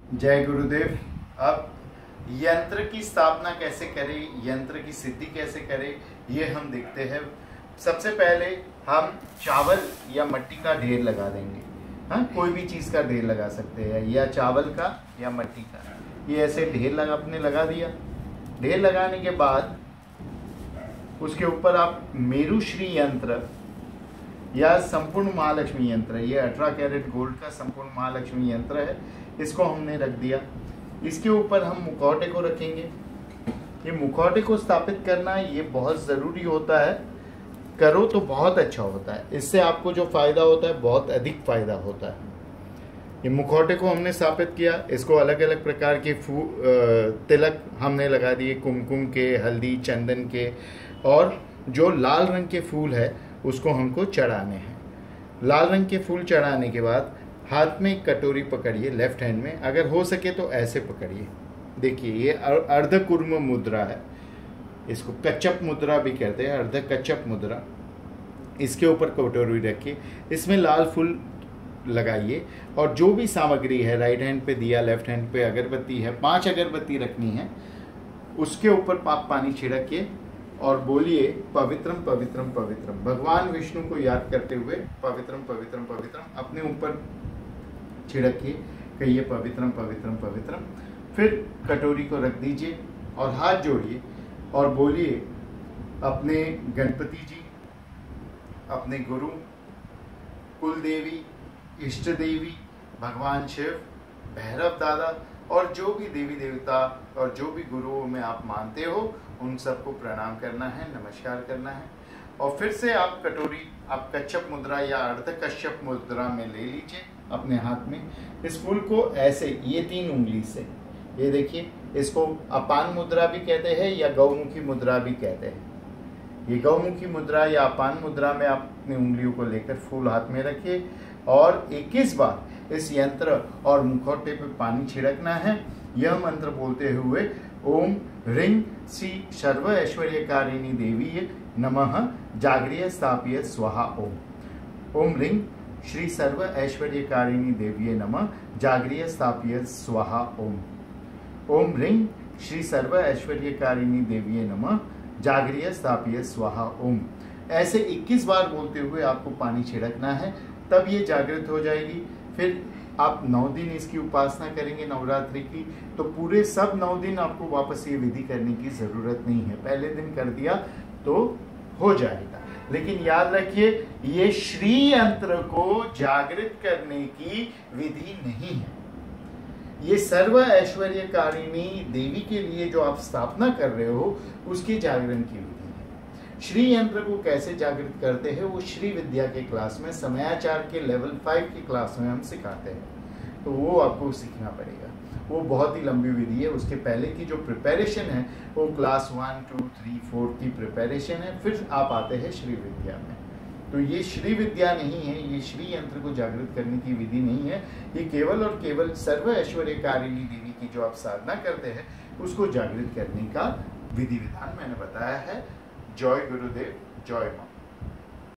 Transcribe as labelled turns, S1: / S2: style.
S1: जय गुरुदेव। अब यंत्र की स्थापना कैसे करें, यंत्र की सिद्धि कैसे करें, ये हम देखते हैं। सबसे पहले हम चावल या मट्टी का ढेर लगा देंगे। हाँ, कोई भी चीज़ का ढेर लगा सकते हैं, या चावल का या मट्टी का। ये ऐसे ढेर आपने लगा दिया। ढेर लगाने के बाद उसके ऊपर आप मेरुश्री यंत्र या संपूर्ण महालक्ष्मी यंत्र, ये 18 कैरेट गोल्ड का संपूर्ण महालक्ष्मी यंत्र है, इसको हमने रख दिया। इसके ऊपर हम मुखौटे को रखेंगे। ये मुखौटे को स्थापित करना ये बहुत ज़रूरी होता है। करो तो बहुत अच्छा होता है, इससे आपको जो फायदा होता है बहुत अधिक फायदा होता है। ये मुखौटे को हमने स्थापित किया। इसको अलग अलग प्रकार के तिलक हमने लगा दिए, कुमकुम के, हल्दी, चंदन के, और जो लाल रंग के फूल है उसको हमको चढ़ाने हैं। लाल रंग के फूल चढ़ाने के बाद हाथ में एक कटोरी पकड़िए, लेफ्ट हैंड में, अगर हो सके तो ऐसे पकड़िए। देखिए ये अर्धकुर्म मुद्रा है, इसको कच्छप मुद्रा भी कहते हैं, अर्ध कच्छप मुद्रा। इसके ऊपर कटोरी रखिए, इसमें लाल फूल लगाइए, और जो भी सामग्री है, राइट हैंड पे दिया, लेफ्ट हैंड पे अगरबत्ती है, 5 अगरबत्ती रखनी है। उसके ऊपर आप पानी छिड़किए और बोलिए पवित्रम पवित्रम पवित्रम। भगवान विष्णु को याद करते हुए पवित्रम पवित्रम पवित्रम अपने ऊपर छिड़किए, कहिए पवित्रम पवित्रम पवित्रम। फिर कटोरी को रख दीजिए और हाथ जोड़िए और बोलिए अपने गणपति जी, अपने गुरु, कुल देवी, इष्ट देवी, भगवान शिव, भैरव दादा, और जो भी देवी देवता और जो भी गुरुओं में आप मानते हो उन सबको प्रणाम करना है, नमस्कार करना है। और फिर से आप कटोरी आप कच्छप मुद्रा या अर्ध कच्छप मुद्रा में ले लीजिए अपने हाथ में। इस फूल को ऐसे, ये 3 उंगली से, ये देखिए, इसको अपान मुद्रा भी कहते हैं या गौमुखी मुद्रा भी कहते हैं। ये गौमुखी मुद्रा या अपान मुद्रा में आप अपनी उंगलियों को लेकर फूल हाथ में रखिए और 21 बार इस यंत्र और मुखौटे पे पानी छिड़कना है। यह मंत्र बोलते हुए ओम ह्रीं श्री सर्व ऐश्वर्यकारिणी देवी नमः जागृय स्थाप्य स्वाहा। ओम ह्रीं श्री सर्व ऐश्वर्यकारिणी देवी नमः जागृय स्थाप्य स्वाहा। ओम ह्रीं श्री सर्व ऐश्वर्यकारिणी देवी नमः जागृय स्थाप्य स्वाहा। ओम। ऐसे 21 बार बोलते हुए आपको पानी छिड़कना है, तब ये जागृत हो जाएगी। फिर आप 9 दिन इसकी उपासना करेंगे नवरात्रि की, तो पूरे सब 9 दिन आपको वापस ये विधि करने की जरूरत नहीं है। पहले दिन कर दिया तो हो जाएगा। लेकिन याद रखिए, ये श्री यंत्र को जागृत करने की विधि नहीं है। ये सर्व ऐश्वर्यकारिणी देवी के लिए जो आप स्थापना कर रहे हो उसकी जागरण की विधि है। श्री यंत्र को कैसे जागृत करते हैं वो श्री विद्या के क्लास में, समयाचार के लेवल 5 की क्लास में हम सिखाते हैं, तो वो आपको सीखना पड़ेगा। वो बहुत ही लंबी विधि है। उसके पहले की जो प्रिपरेशन है वो क्लास 1, 2, 3, 4 की प्रिपरेशन है, फिर आप आते हैं श्री विद्या में। तो ये श्री विद्या नहीं है, ये श्री यंत्र को जागृत करने की विधि नहीं है। ये केवल और केवल सर्व ऐश्वर्यकारिणी देवी की जो आप साधना करते हैं उसको जागृत करने का विधि विधान मैंने बताया है। जय गुरुदेव, जय मां।